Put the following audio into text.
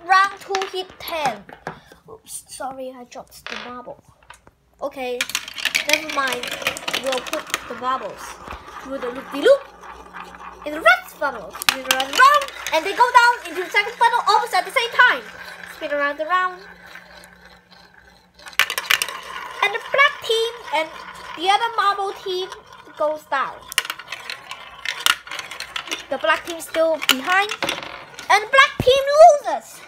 round 2 hit 10. Oops, sorry, I dropped the marble. Okay, never mind. We'll put the marbles through the loop-de-loop in the red funnel. Spin around and round, and they go down into the second funnel almost at the same time. Spin around and round. And the black team and the other marble team goes down. The black team still behind, and the black team loses.